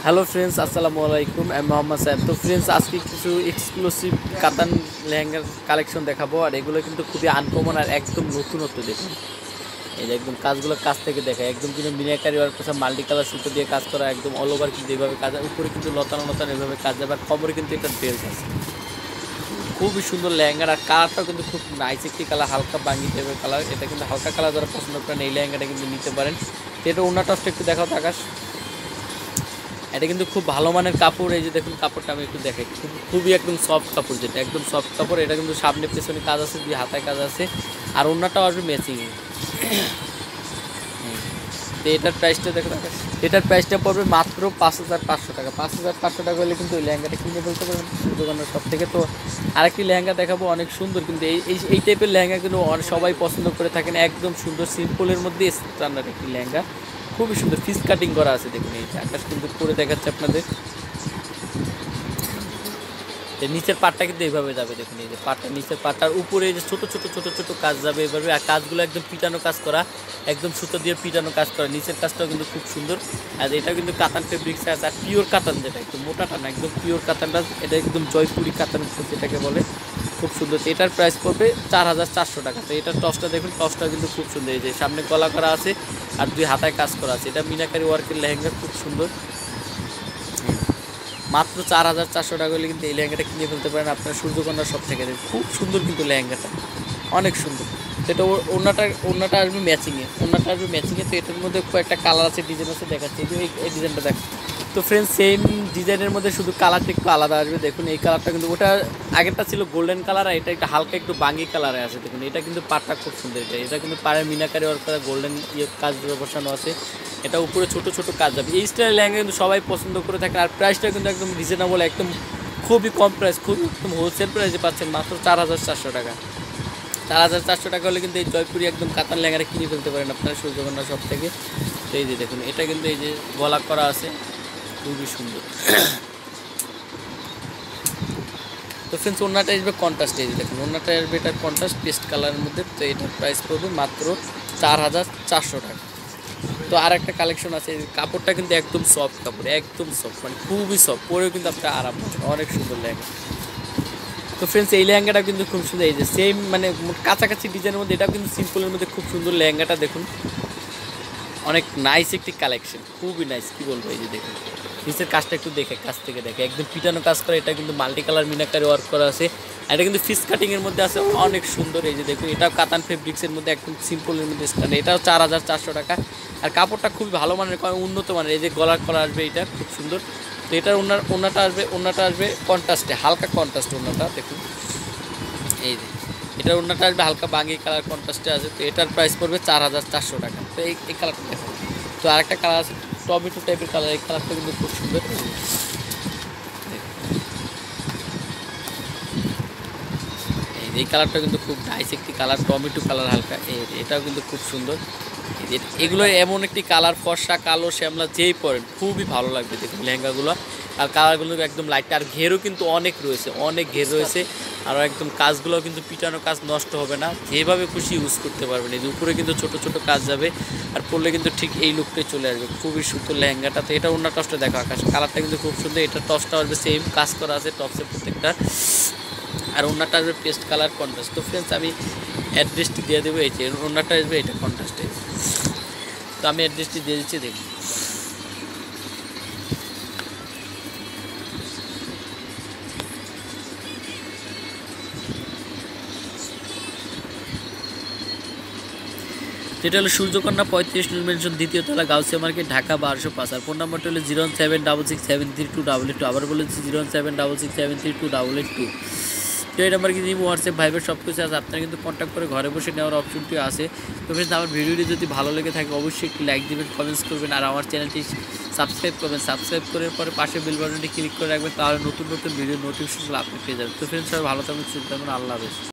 Hello friends, আসসালামু আলাইকুম। আমি মোহাম্মদ সাহেব। তো ফ্রেন্ডস, আজকে কিছু এক্সক্লুসিভ কাতান লেহেঙ্গার কালেকশন দেখাবো। আর এগুলো কিন্তু খুবই আনকমন আর একদম নতুনত্ব। দেখুন, এই যে একদম কাজগুলো কাছ থেকে দেখা, একদম কিন্তু মিনাকারি ওয়ার্ক করা, মাল্টি কালার সুতো দিয়ে কাজ করা, একদম অল ওভার কিন্তু এইভাবে কাজ। উপরে কিন্তু লতানো লতানো এভাবে কাজ যাবে, আর কোমরে কিন্তু এটা বেল্ট আছে। খুবই সুন্দর লেহেঙ্গার, আর কালারটাও কিন্তু খুব নাইস একটি কালার, হালকা বাঙ্গি টাইপের কালার। এটা কিন্তু হালকা কালার যারা পছন্দ করেন এই লেহেঙ্গাটা কিন্তু নিতে পারেন। তো এটা ওনাটা একটু দেখাও তো আকাশ। এটা কিন্তু খুব ভালো মানের কাপড়। এই যে দেখুন, কাপড়টা আমি একটু দেখাই, খুবই একদম সফট কাপড়, যেটা একদম সফট কাপড়। এটা কিন্তু সামনে পেছনে কাজ আছে, দুই হাতায় কাজ আছে, আর অন্যটাও আসবে ম্যাচিংয়ে। তো এটার প্রাইসটা দেখো, এটার প্রাইসটা পড়বে মাত্র 5,500 টাকা। 5,500 টাকা হলে কিন্তু ওই লেহেঙ্গাটা কিনে ফেলতে পারবেন দোকানের সব থেকে। তো আরেকটি লেহেঙ্গা দেখাবো, অনেক সুন্দর কিন্তু এই টাইপের লেহেঙ্গা কিন্তু সবাই পছন্দ করে থাকেন। একদম সুন্দর সিম্পলের মধ্যে স্ট্যান্ডার্ড একটি লেহেঙ্গা, খুবই সুন্দর ফিস কাটিং করা আছে। দেখুন, এই আকাশ কিন্তু করে দেখাচ্ছে আপনাদের। নিচের পাটটা কিন্তু এইভাবে যাবে, দেখুন এই যে পাটটা, নিচের পাটটার উপরে এই যে ছোটো ছোটো ছোটো ছোটো কাজ যাবে এইভাবে। আর কাজগুলো একদম পিটানো কাজ করা, একদম সুতো দিয়ে পিটানো কাজ করা। নিচের কাজটাও কিন্তু খুব সুন্দর। আর এটা কিন্তু কাতান ফেব্রিক্স আছে, আর পিওর কাতান, যেটা একদম মোটাটা না, একদম পিওর কাতানটা। এটা একদম জয়পুরি কাতান যেটাকে বলে, খুব সুন্দর। তো এটার প্রাইস পড়বে 4,400 টাকা। তো এটার টসটা দেখুন, টসটা কিন্তু খুব সুন্দর। এই যে সামনে গলা করা আছে আর দুই হাতায় কাজ করা আছে। এটা মিনাকারি ওয়ার্কের লেহেঙ্গা, খুব সুন্দর। মাত্র 4,400 টাকা হলে কিন্তু এই লেহেঙ্গাটা কিনে ফেলতে পারেন আপনার সূর্যকন্যা সব থেকে। খুব সুন্দর কিন্তু লেহেঙ্গাটা, অনেক সুন্দর। সেটা ওড়নাটা আসবে ম্যাচিংয়ে, ওড়নাটা আসবে ম্যাচিংয়ে। তো এটার মধ্যে কয়েকটা কালার আছে, ডিজাইন আছে, দেখাচ্ছি। এই ডিজাইনটা দেখ। তো ফ্রেন্ডস, সেম ডিজাইনের মধ্যে শুধু কালারটা একটু আলাদা আসবে। দেখুন এই কালারটা কিন্তু, ওটা আগেরটা ছিল গোল্ডেন কালার, আর এটা একটু হালকা একটু বাঙ্গি কালারে আছে। দেখুন এটা কিন্তু পাড়টা খুব সুন্দর। এটা কিন্তু পাড়ের মিনাকারি ওয়ার্ক করা, গোল্ডেন কাজ বসানো আছে। এটা উপরে ছোট ছোট কাজ যাবে। এই স্টাইলের লেহেঙ্গা কিন্তু সবাই পছন্দ করে থাকে। আর প্রাইসটা কিন্তু একদম রিজনেবল, একদম খুবই কম প্রাইস, খুবই একদম হোলসেল প্রাইসে পাচ্ছেন মাত্র 4,400 টাকা। 4,400 টাকা হলে কিন্তু এই জয়পুরি একদম কাতান লেহেঙ্গাটা কিনে ফেলতে পারেন আপনারা সূর্যকন্যা সব থেকে। তো এই যে দেখুন, এটা কিন্তু এই যে গলা করা আছে, খুবই সুন্দর। তো ফ্রেন্ডস, ওড়নাটা আসবে কন্ট্রাস্ট। এই যে দেখুন, ওড়নাটা আসবে এটা কন্ট্রাস্ট পেস্ট কালারের মধ্যে। তো এটার প্রাইস পড়বে মাত্র 4,400 টাকা। তো আর একটা কালেকশন আছে, কাপড়টা কিন্তু একদম সফট কাপড়, একদম সফট, মানে খুবই সফট, পরেও কিন্তু আপনার আরাম পাবেন। অনেক সুন্দর লেহেঙ্গা। তো ফ্রেন্ডস, এই লেহেঙ্গাটা কিন্তু খুব সুন্দর। এই যে সেম মানে কাছাকাছি ডিজাইনের মধ্যে, এটাও কিন্তু সিম্পলের মধ্যে খুব সুন্দর লেহেঙ্গাটা। দেখুন অনেক নাইস একটি কালেকশন, খুবই নাইস, কি বলবো। এই যে দেখুন নিচের কাজটা একটু দেখে, কাছ থেকে দেখে, একদম পিটানো কাজ করা। এটা কিন্তু মাল্টি কালার মিনাকারি ওয়ার্ক করা আছে। আর এটা কিন্তু ফিস কাটিংয়ের মধ্যে আছে, অনেক সুন্দর। এই যে দেখুন, এটাও কাতান ফেব্রিক্সের মধ্যে একদম সিম্পলের মধ্যে স্ট্যান্ড। এটাও 4,400 টাকা। আর কাপড়টা খুবই ভালো মানের, উন্নত মানের। এই যে গলার করা আসবে, এটা খুব সুন্দর। তো এটার ওড়নাটা আসবে কন্ট্রাস্টে, হালকা কন্ট্রাস্ট ওড়নাটা। দেখুন এই যে এটার ওড়নাটা আসবে হালকা বাঙ্গি কালার কন্ট্রাস্টে আছে। তো এটার প্রাইস পড়বে 4,400 টাকা। তো এই কালারটা দেখুন। তো আরেকটা কালার আছে টমেটো টাইপের কালার, এই কালারটা কিন্তু খুব সুন্দর। এই কালারটা কিন্তু খুব নাইস একটি কালার, টমেটো কালার হালকা। এটাও কিন্তু খুব সুন্দর। এগুলো এমন একটি কালার, ফর্সা, কালো, শ্যামলা, যেই পরেন খুবই ভালো লাগবে দেখুন লেহেঙ্গাগুলো। আর কালারগুলো একদম লাইট, আর ঘেরও কিন্তু অনেক রয়েছে, অনেক ঘের রয়েছে। আর একদম কাজগুলো কিন্তু পিটানো কাজ, নষ্ট হবে না, যেভাবে খুশি ইউজ করতে পারবেন। এই উপরে কিন্তু ছোট ছোট কাজ যাবে, আর পরলে কিন্তু ঠিক এই লুকটাই চলে আসবে। খুবই সুন্দর লেহেঙ্গাটা। তো এটা অন্য টসটা দেখো আকাশ, কালারটা কিন্তু খুব সুন্দর। এটা টসটা আসবে সেম কাজ করা আছে টপসের প্রত্যেকটা। আর ওড়নাটা আসবে পেস্ট কালার কন্ট্রাস্ট। তো ফ্রেন্ডস, আমি অ্যাড্রেসটি দিয়ে দেবো। এই যে ওড়নাটা আসবে এটা কন্ট্রাস্টে। তো আমি অ্যাড্রেসটি দিয়ে দিচ্ছি, দেখুন। যেটা হলো সূর্যকন্যা 35 নূর মেনশন, দ্বিতীয় তলা, গাউসিয়া মার্কেট, ঢাকা 1205। আর ফোন নাম্বারটা হলো 01766732882। আবার বলেছি 01766732882। তো এই নাম্বার কিন্তু হোয়াটসঅ্যাপ ভাইবার সব কিছু আছে, আপনারা কিন্তু কন্ট্যাক্ট করে ঘরে বসে নেওয়ার অপশনটি আছে। তো ফ্রেন্ডস, আমার ভিডিওটি যদি ভালো লেগে থাকে অবশ্যই একটি লাইক দেবেন, কমেন্টস করবেন, আর আমার চ্যানেলটি সাবস্ক্রাইব করবেন। সাবস্ক্রাইব করার পরে পাশে বেল বাটনটি ক্লিক করে রাখবেন, তাহলে নতুন নতুন ভিডিও নোটিফিকেশনগুলো আপনি পেয়ে যাবেন। তো ফ্রেন্ডস, সবাই ভালো থাকবেন, সুস্থ থাকবেন, আল্লাহ হাফেজ।